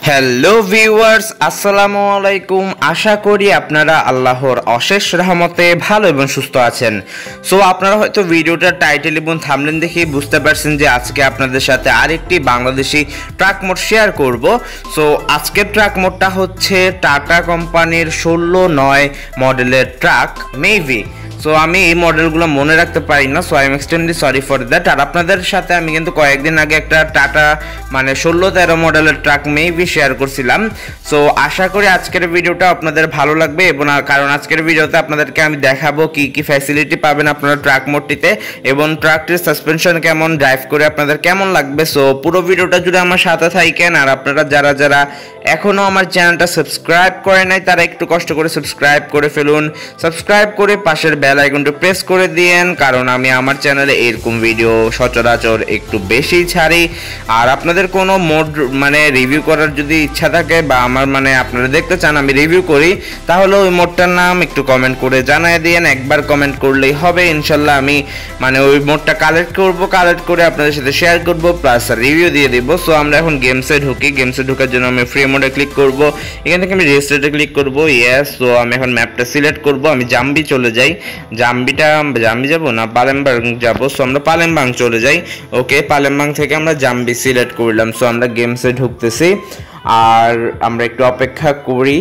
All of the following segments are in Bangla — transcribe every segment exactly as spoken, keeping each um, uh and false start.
হ্যালো ভিউয়ার্স, আসসালামু আলাইকুম। আশা করি আপনারা আল্লাহর অশেষ রহমতে ভালো এবং সুস্থ আছেন। সো আপনারা হয়তো ভিডিওটার টাইটেল এবং থাম্বনেল দেখে বুঝতে পারছেন যে আজকে আপনাদের সাথে আরেকটি বাংলাদেশি ট্রাক মোড শেয়ার করব। সো আজকের ট্রাক মোডটা হচ্ছে টাটা কোম্পানির ষোলো নয় মডেলের ট্রাক মেভি। সো আমি এই মডেলগুলো মনে রাখতে পারি না, so I am extremely sorry for that. আর আপনাদের সাথে আমি কিন্তু কয়েকদিন আগে একটা টাটা মানে ষোলো তেরো মডেলের ট্রাক মেবি শেয়ার করছিলাম। সো আশা করি আজকের ভিডিওটা আপনাদের ভালো লাগবে, এবং কারণ আজকের ভিডিওতে আপনাদেরকে আমি দেখাবো কি কি ফ্যাসিলিটি পাবেন আপনারা ট্রাক মোডটিতে, এবং ট্রাকটির সাসপেনশন কেমন, ড্রাইভ করে আপনাদের কেমন লাগবে। সো পুরো ভিডিওটা জুড়ে আমার সাথে থাকেন। আর আপনারা যারা যারা এখনও আমার চ্যানেলটা সাবস্ক্রাইব করে নাই তারা একটু কষ্ট করে সাবস্ক্রাইব করে ফেলুন। সাবস্ক্রাইব করে পাশের বেল আইকনটা প্রেস করে দিয়েন, কারণ আমি আমার চ্যানেলে এরকম ভিডিও সচরাচর একটু বেশি ছাড়ি। আর আপনাদের কোনো মোড মানে রিভিউ করার যদি ইচ্ছা থাকে বা আমার মানে আপনারা দেখতে চান আমি রিভিউ করি, তাহলে ওই মোডটার নাম একটু কমেন্ট করে জানিয়ে দিয়েন। একবার কমেন্ট করলেই হবে, ইনশাল্লাহ আমি মানে ওই মোডটা কালেক্ট করব, কালেক্ট করে আপনাদের সাথে শেয়ার করব, প্লাস রিভিউ দিয়ে দিব। সো আমরা এখন গেমসে ঢুকি। গেমসে ঢোকার জন্য আমি ফ্রি মোডে ক্লিক করব, এখান থেকে আমি রেজিস্টারে ক্লিক করব। ইয়েস, সো আমি এখন ম্যাপটা সিলেক্ট করব। আমি জাম্বি চলে যাই। জাম্বিটা জাম্বি যাব না পালেমবাং যাব। সো আমরা পালেমবাং চলে যাই। ওকে, পালেমবাং থেকে আমরা জাম্বি সিলেক্ট করলাম। সো আমরা গেমসে ঢুকতেছি, আর আমরা একটু অপেক্ষা করি।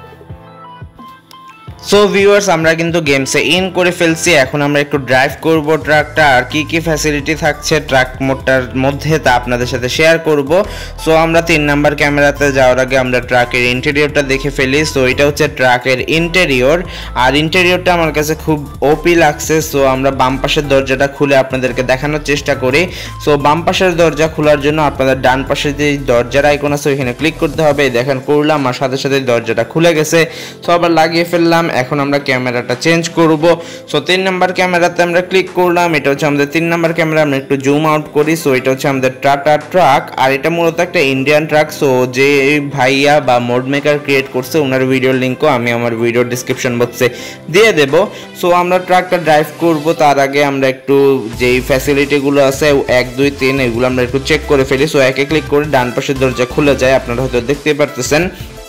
সো ভিউয়ার্স, আমরা কিন্তু গেমসে ইন করে ফেলছি। এখন আমরা একটু ড্রাইভ করব ট্রাকটা, আর কি কি ফ্যাসিলিটি থাকছে ট্রাক মোডটার মধ্যে তা আপনাদের সাথে শেয়ার করব। সো আমরা তিন নাম্বার ক্যামেরাতে যাওয়ার আগে আমরা ট্রাকের ইন্টেরিয়রটা দেখে ফেলি। সো এটা হচ্ছে ট্রাকের ইন্টেরিয়র, আর ইন্টেরিয়রটা আমার কাছে খুব ওপি লাগছে। সো আমরা বাম পাশের দরজাটা খুলে আপনাদেরকে দেখানোর চেষ্টা করি। সো বাম পাশের দরজা খোলার জন্য আপনাদের ডান পাশে যে দরজার আইকন আছে ওইখানে ক্লিক করতে হবে। দেখেন করলাম, আর সাথে সাথে দরজাটা খুলে গেছে। সো আবার লাগিয়ে ফেললাম। এখন আমরা ক্যামেরাটা চেঞ্জ করব। সো তিন নাম্বার ক্যামেরাতে আমরা ক্লিক করলাম। এটা হচ্ছে আমাদের তিন নাম্বার ক্যামেরা। আমরা একটু জুম আউট করি। সো এটা হচ্ছে আমাদের টাটা ট্রাক, আর এটা মূলত একটা ইন্ডিয়ান ট্রাক। সো যে ভাইয়া বা মোড মেকার ক্রিয়েট করছে ওনার ভিডিওর লিঙ্কও আমি আমার ভিডিও ডিসক্রিপশন বক্সে দিয়ে দেব। সো আমরা ট্রাকটা ড্রাইভ করব, তার আগে আমরা একটু যেই ফ্যাসিলিটিগুলো আছে এক দুই তিন এগুলো আমরা একটু চেক করে ফেলি। সো একে ক্লিক করে ডান পাশের দরজা খুলে যায়, আপনারা হয়তো দেখতে পারতেছেন।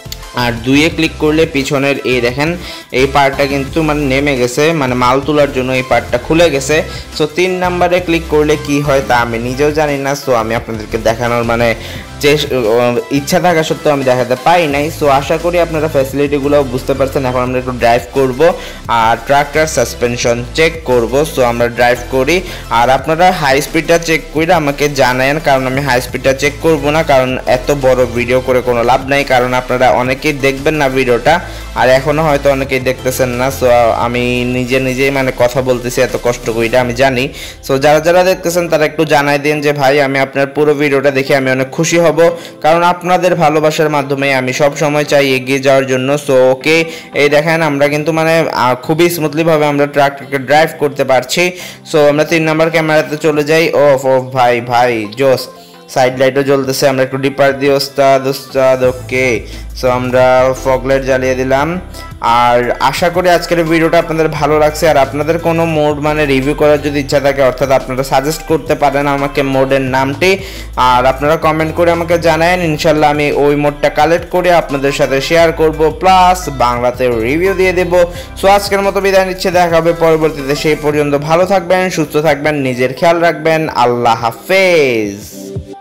আর দুইয়ে ক্লিক করলে পিছনের এই দেখেন এই পার্টটা কিন্তু মানে নেমে গেছে, মানে মাল তোলার জন্য এই পার্টটা খুলে গেছে। সো তিন নাম্বারে ক্লিক করলে কি হয় তা আমি নিজেও জানি না। সো আমি আপনাদেরকে দেখানোর মানে যে ইচ্ছা থাকা সত্ত্বেও আমি দেখাতে পাই নাই। সো আশা করি আপনারা ফ্যাসিলিটিগুলো বুঝতে পারছেন। এখন আমরা একটু ড্রাইভ করব আর ট্রাকটার সাসপেনশন চেক করব। সো আমরা ড্রাইভ করি, আর আপনারা হাই স্পিডটা চেক করে আমাকে জানায়েন, কারণ আমি হাই স্পিডটা চেক করব না, কারণ এত বড় ভিডিও করে কোনো লাভ নাই। কারণ আপনারা অনেকেই দেখবেন না ভিডিওটা, আর এখনো হয়তো অনেকেই দেখতেছেন না। সো আমি নিজে নিজেই মানে কথা বলতেছি এত কষ্ট করে, আমি জানি। সো যারা যারা দেখতেছেন তারা একটু জানাই দিন যে ভাই আমি আপনার পুরো ভিডিওটা দেখে আমি অনেক খুশি হব, কারণ আপনাদের ভালোবাসার মাধ্যমে আমি সব সময় চাই এগিয়ে যাওয়ার জন্য। সো ওকে, এই দেখেন আমরা কিন্তু মানে খুবই স্মুথলি ভাবে আমরা ট্রাকটাকে ড্রাইভ করতে পারছি। সো আমরা তিন নাম্বার ক্যামেরাতে চলে যাই। ও ও ভাই ভাই জোস, সাইড লাইটও জ্বলতেছে। আমরা একটু ডিপার দিই ওস্তাদ ওস্তাদ। ওকে, সো আমরা ফগ লাইট জ্বালিয়ে দিলাম। আর আশা করি আজকের ভিডিওটা আপনাদের ভালো লাগছে। আর আপনাদের কোনো মোড মানে রিভিউ করার যদি ইচ্ছা থাকে, অর্থাৎ আপনারা সাজেস্ট করতে পারেন আমাকে মোডের নামটি, আর আপনারা কমেন্ট করে আমাকে জানায়েন। ইনশাল্লাহ আমি ওই মোডটা কালেক্ট করে আপনাদের সাথে শেয়ার করব, প্লাস বাংলাতে রিভিউ দিয়ে দেব। সো আজকের মতো বিদায় নিচ্ছে, দেখা হবে পরবর্তীতে। সেই পর্যন্ত ভালো থাকবেন, সুস্থ থাকবেন, নিজের খেয়াল রাখবেন। আল্লাহ হাফেজ।